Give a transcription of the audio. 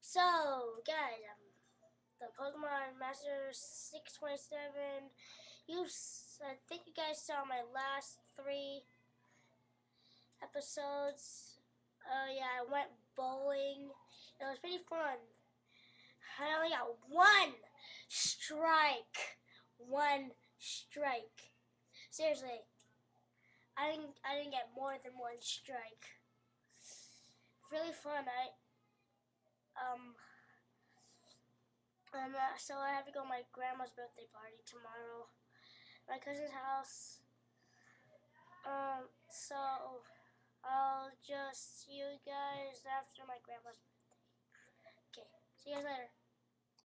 So, guys, the Pokemon Master 627. I think you guys saw my last 3 episodes. Yeah, I went bowling. It was pretty fun. I only got 1 strike. 1 strike. Seriously, I didn't get more than 1 strike. Really fun. So I have to go to my grandma's birthday party tomorrow, my cousin's house. So I'll just see you guys after my grandma's birthday. Okay, see you guys later.